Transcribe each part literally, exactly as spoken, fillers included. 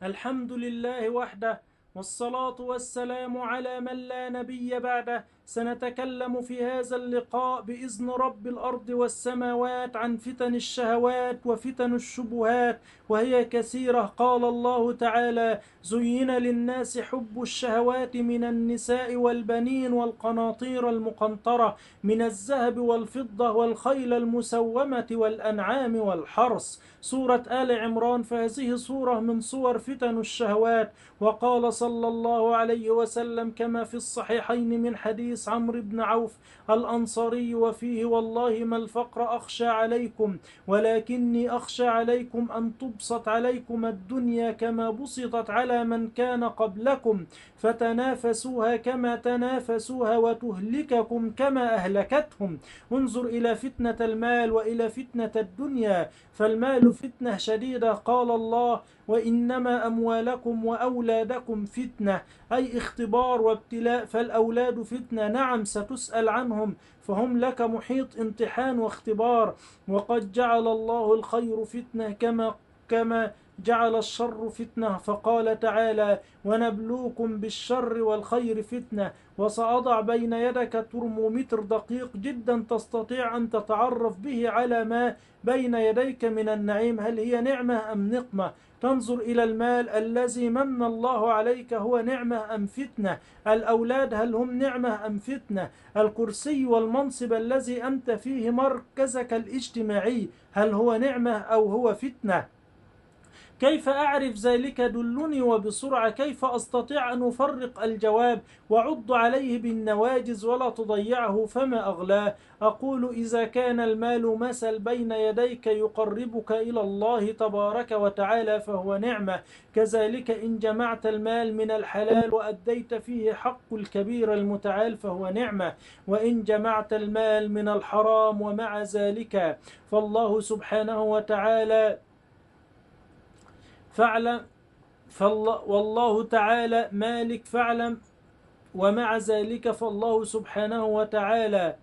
الحمد لله وحده، والصلاة والسلام على من لا نبي بعده. سنتكلم في هذا اللقاء بإذن رب الأرض والسماوات عن فتن الشهوات وفتن الشبهات، وهي كثيرة. قال الله تعالى: زين للناس حب الشهوات من النساء والبنين والقناطير المقنطرة من الذهب والفضة والخيل المسومة والأنعام والحرث. سورة آل عمران، فهذه سورة من صور فتن الشهوات. وقال صلى الله عليه وسلم كما في الصحيحين من حديث عمرو بن عوف الأنصاري وفيه: والله ما الفقر أخشى عليكم، ولكني أخشى عليكم أن تبسط عليكم الدنيا كما بسطت على من كان قبلكم، فتنافسوها كما تنافسوها وتهلككم كما أهلكتهم. انظر إلى فتنة المال وإلى فتنة الدنيا، فالمال فتنة شديدة. قال الله: وإنما أموالكم وأولادكم فتنة، أي اختبار وابتلاء. فالأولاد فتنة، نعم ستسأل عنهم، فهم لك محيط امتحان واختبار. وقد جعل الله الخير فتنة كما كما جعل الشر فتنة، فقال تعالى: ونبلوكم بالشر والخير فتنة. وسأضع بين يدك ترمومتر دقيق جدا تستطيع أن تتعرف به على ما بين يديك من النعيم، هل هي نعمة أم نقمة. تنظر إلى المال الذي من الله عليك، هو نعمة أم فتنة؟ الأولاد هل هم نعمة أم فتنة؟ الكرسي والمنصب الذي أنت فيه، مركزك الاجتماعي، هل هو نعمة أو هو فتنة؟ كيف أعرف ذلك؟ دلني وبسرعة. كيف أستطيع أن أفرق الجواب وأعض عليه بالنواجز ولا تضيعه فما أغلاه؟ أقول: إذا كان المال مثل بين يديك يقربك إلى الله تبارك وتعالى فهو نعمة. كذلك إن جمعت المال من الحلال وأديت فيه حق الكبير المتعال فهو نعمة. وإن جمعت المال من الحرام ومع ذلك فالله سبحانه وتعالى فاعلم فالله والله تعالى مالك فاعلم، ومع ذلك فالله سبحانه وتعالى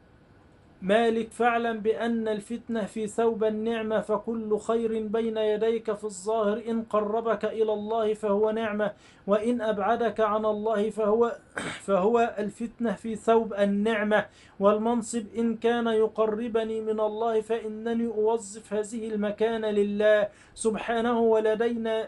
مالك فاعلم بأن الفتنة في ثوب النعمة، فكل خير بين يديك في الظاهر إن قربك إلى الله فهو نعمة، وإن أبعدك عن الله فهو فهو الفتنة في ثوب النعمة. والمنصب إن كان يقربني من الله فإنني أوظف هذه المكانة لله سبحانه ولدينا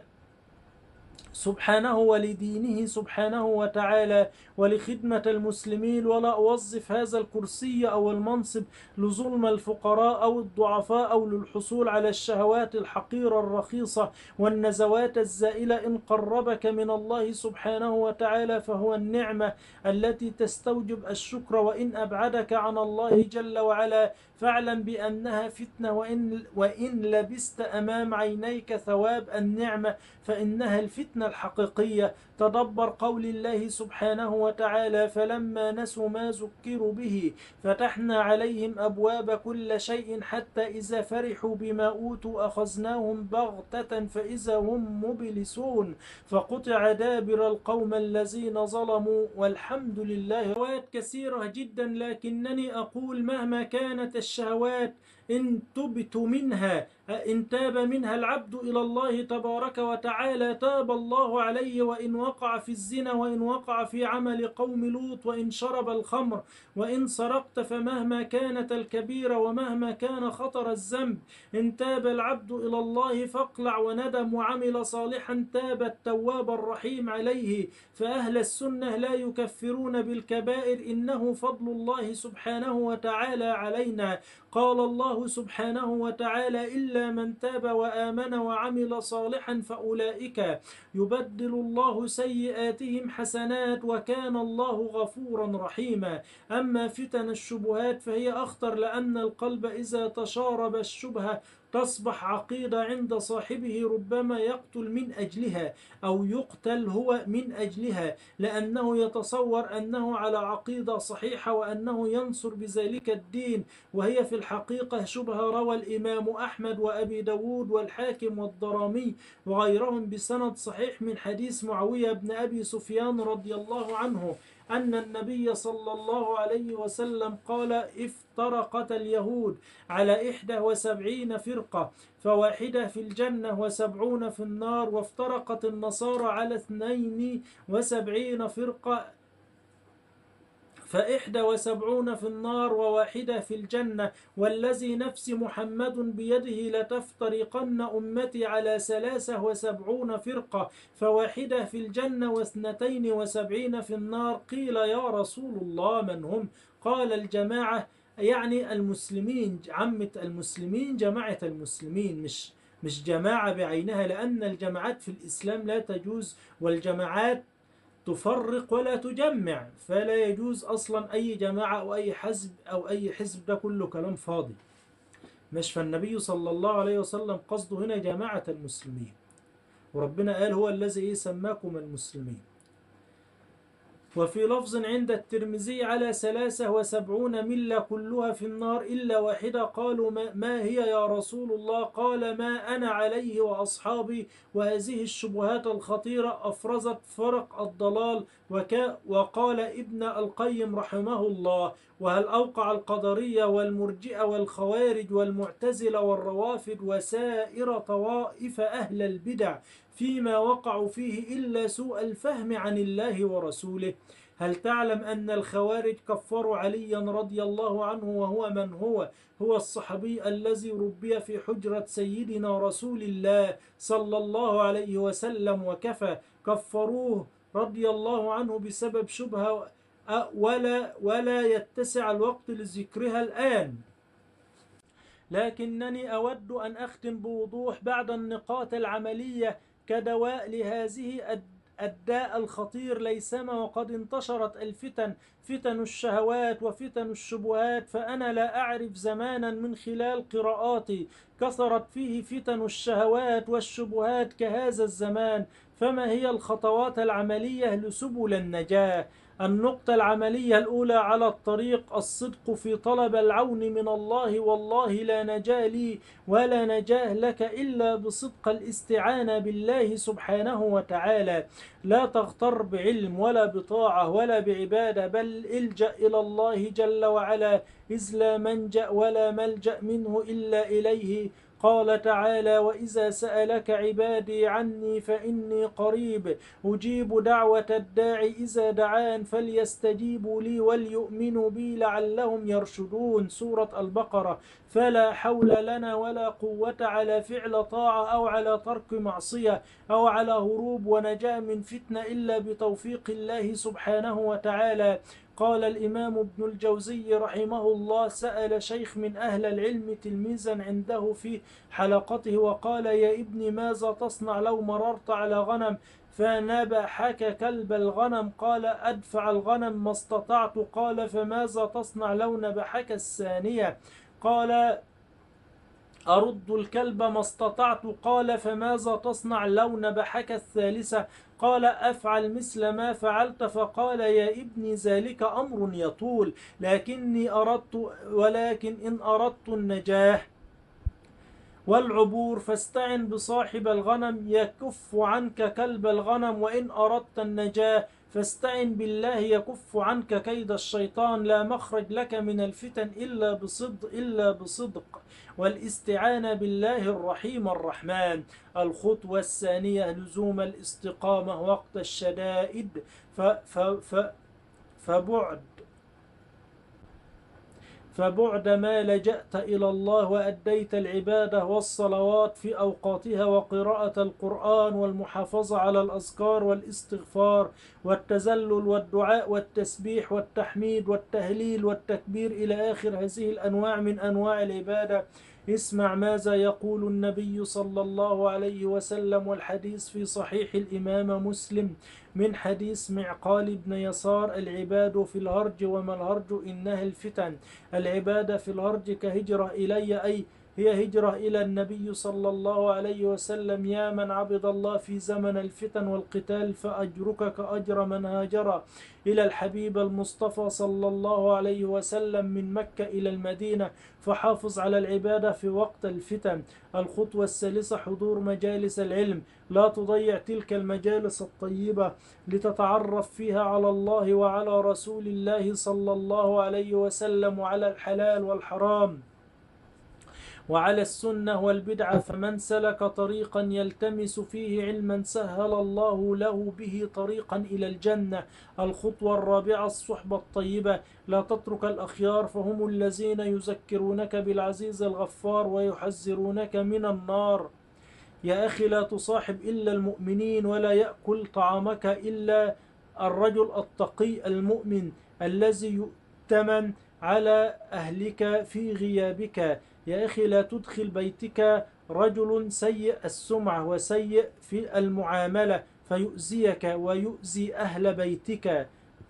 سبحانه ولدينه سبحانه وتعالى ولخدمة المسلمين، ولا أوظف هذا الكرسي أو المنصب لظلم الفقراء أو الضعفاء أو للحصول على الشهوات الحقيرة الرخيصة والنزوات الزائلة. إن قربك من الله سبحانه وتعالى فهو النعمة التي تستوجب الشكر، وإن أبعدك عن الله جل وعلا فاعلم بأنها فتنة. وإن, وإن لبست أمام عينيك ثواب النعمة فإنها الفتنة الحقيقية. تدبر قول الله سبحانه وتعالى: فلما نسوا ما ذكروا به فتحنا عليهم أبواب كل شيء حتى إذا فرحوا بما أوتوا أخذناهم بغتة فإذا هم مبلسون فقطع دابر القوم الذين ظلموا والحمد لله. شهوات كثيرة جدا، لكنني أقول مهما كانت الشهوات إن تبت منها إن تاب منها العبد إلى الله تبارك وتعالى تاب الله عليه، وإن وقع في الزنا، وإن وقع في عمل قوم لوط، وإن شرب الخمر، وإن سرقت، فمهما كانت الكبيرة ومهما كان خطر الذنب إن تاب العبد إلى الله فاقلع وندم وعمل صالحا تاب التواب الرحيم عليه. فأهل السنة لا يكفرون بالكبائر، إنه فضل الله سبحانه وتعالى علينا. قال الله سبحانه وتعالى: إلا من تاب وآمن وعمل صالحا فأولئك يبدل الله سيئاتهم حسنات وكان الله غفورا رحيما. أما فتن الشبهات فهي أخطر، لأن القلب إذا تشارب الشبهة تصبح عقيدة عند صاحبه، ربما يقتل من أجلها أو يقتل هو من أجلها، لأنه يتصور أنه على عقيدة صحيحة وأنه ينصر بذلك الدين، وهي في الحقيقة شبهة. روى الإمام أحمد وأبي داود والحاكم والضرامي وغيرهم بسند صحيح من حديث معاوية بن أبي سفيان رضي الله عنه أن النبي صلى الله عليه وسلم قال: افترقت اليهود على إحدى وسبعين فرقة فواحدة في الجنة وسبعون في النار، وافترقت النصارى على اثنين وسبعين فرقة فإحدى وسبعون في النار وواحدة في الجنة، والذي نفس محمد بيده لتفترقن أمتي على ثلاثة وسبعون فرقة فواحدة في الجنة واثنتين وسبعين في النار. قيل: يا رسول الله من هم؟ قال: الجماعة، يعني المسلمين، عامة المسلمين، جماعة المسلمين، مش مش جماعة بعينها، لأن الجماعات في الإسلام لا تجوز، والجماعات تفرق ولا تجمع، فلا يجوز أصلا أي جماعة أو أي حزب أو أي حزب، ده كله كلام فاضي. مش فالنبي صلى الله عليه وسلم قصده هنا جماعة المسلمين، وربنا قال: هو الذي سماكم المسلمين. وفي لفظ عند الترمذي: على ثلاثة وسبعون ملة كلها في النار إلا واحدة. قالوا: ما هي يا رسول الله؟ قال: ما أنا عليه وأصحابي. وهذه الشبهات الخطيرة أفرزت فرق الضلال. وقال ابن القيم رحمه الله: وهل أوقع القدرية والمرجئة والخوارج والمعتزلة والروافد وسائر طوائف أهل البدع فيما وقعوا فيه إلا سوء الفهم عن الله ورسوله؟ هل تعلم أن الخوارج كفروا عليا رضي الله عنه، وهو من هو؟ هو الصحابي الذي ربي في حجرة سيدنا رسول الله صلى الله عليه وسلم وكفى. كفروه رضي الله عنه بسبب شبهة ولا ولا يتسع الوقت لذكرها الآن، لكنني أود أن أختم بوضوح بعض النقاط العملية كدواء لهذه الداء الخطير، ليسما وقد انتشرت الفتن، فتن الشهوات وفتن الشبهات. فأنا لا أعرف زمانا من خلال قراءاتي كثرت فيه فتن الشهوات والشبهات كهذا الزمان. فما هي الخطوات العملية لسبل النجاة؟ النقطة العملية الأولى على الطريق: الصدق في طلب العون من الله. والله لا نجاة لي ولا نجاة لك إلا بصدق الاستعانة بالله سبحانه وتعالى. لا تغتر بعلم ولا بطاعة ولا بعبادة، بل الجأ إلى الله جل وعلا، إذ لا منجأ ولا ملجأ منه إلا إليه. قال تعالى: وإذا سألك عبادي عني فإني قريب أجيب دعوة الداع إذا دعان فليستجيبوا لي وليؤمنوا بي لعلهم يرشدون. سورة البقرة. فلا حول لنا ولا قوة على فعل طاعة أو على ترك معصية أو على هروب ونجاة من فتنة إلا بتوفيق الله سبحانه وتعالى. قال الإمام ابن الجوزي رحمه الله: سأل شيخ من أهل العلم تلميذا عنده في حلقته وقال: يا ابني، ماذا تصنع لو مررت على غنم فنبحك كلب الغنم؟ قال: أدفع الغنم ما استطعت. قال: فماذا تصنع لو نبحك الثانية؟ قال: أرد الكلب ما استطعت. قال: فماذا تصنع لو نبحك الثالثة؟ قال: أفعل مثل ما فعلت. فقال: يا ابني، ذلك أمر يطول، لكني أردت ولكن إن أردت النجاة والعبور فاستعن بصاحب الغنم يكف عنك كلب الغنم، وإن أردت النجاة فاستعن بالله يكف عنك كيد الشيطان. لا مخرج لك من الفتن إلا بصدق إلا بصدق والاستعانة بالله الرحيم الرحمن. الخطوة الثانية: لزوم الاستقامة وقت الشدائد. ف ف ف فبعد فبعد ما لجأت إلى الله وأديت العبادة والصلوات في أوقاتها وقراءة القرآن والمحافظة على الأذكار والاستغفار والتذلل والدعاء والتسبيح والتحميد والتهليل والتكبير إلى آخر هذه الأنواع من أنواع العبادة. اسمع ماذا يقول النبي صلى الله عليه وسلم، والحديث في صحيح الإمام مسلم من حديث معقال بن يسار: العباد في الهرج وما الهرج إنها الفتن. العبادة في الهرج كهجرة إلي، أي هي هجرة إلى النبي صلى الله عليه وسلم: يا من عبد الله في زمن الفتن والقتال فأجرك كأجر من هاجر إلى الحبيب المصطفى صلى الله عليه وسلم من مكة إلى المدينة، فحافظ على العبادة في وقت الفتن. الخطوة الثالثة: حضور مجالس العلم. لا تضيع تلك المجالس الطيبة لتتعرف فيها على الله وعلى رسول الله صلى الله عليه وسلم وعلى الحلال والحرام وعلى السنة والبدعة. فمن سلك طريقا يلتمس فيه علما سهل الله له به طريقا إلى الجنة. الخطوة الرابعة: الصحبة الطيبة. لا تترك الأخيار فهم الذين يذكرونك بالعزيز الغفار ويحذرونك من النار. يا أخي لا تصاحب إلا المؤمنين، ولا يأكل طعامك إلا الرجل التقي المؤمن الذي يؤتمن على أهلك في غيابك. يا أخي لا تدخل بيتك رجل سيء السمعة وسيء في المعاملة فيؤذيك ويؤذي أهل بيتك.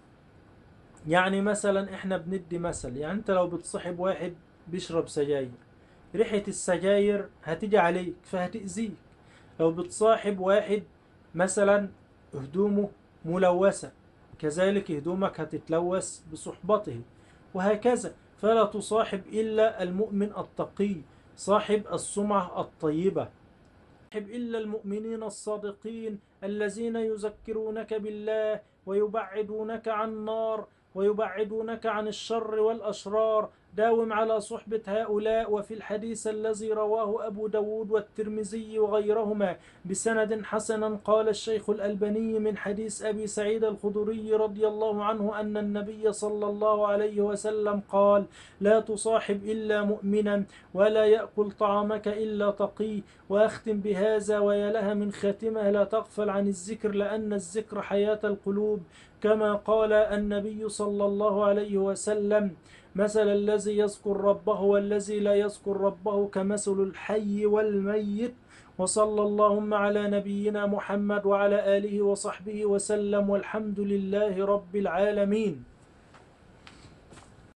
يعني مثلا احنا بندي مثل، يعني انت لو بتصاحب واحد بيشرب سجاير، ريحة السجاير هتيجي عليك فهتأذيك. لو بتصاحب واحد مثلا هدومه ملوثة، كذلك هدومك هتتلوث بصحبته، وهكذا. فلا تصاحب إلا المؤمن التقي صاحب السمعة الطيبة. صاحب إلا المؤمنين الصادقين الذين يذكرونك بالله ويبعدونك عن النار ويبعدونك عن الشر والأشرار. داوم على صحبة هؤلاء. وفي الحديث الذي رواه أبو داود والترمذي وغيرهما بسند حسن قال الشيخ الألباني من حديث أبي سعيد الخدري رضي الله عنه أن النبي صلى الله عليه وسلم قال: لا تصاحب إلا مؤمنا، ولا يأكل طعامك إلا تقي. وأختم بهذا ويا لها من خاتمة: لا تغفل عن الذكر، لأن الذكر حياة القلوب، كما قال النبي صلى الله عليه وسلم: مثل الذي يذكر ربه والذي لا يذكر ربه كمثل الحي والميت. وصلى اللهم على نبينا محمد وعلى آله وصحبه وسلم، والحمد لله رب العالمين.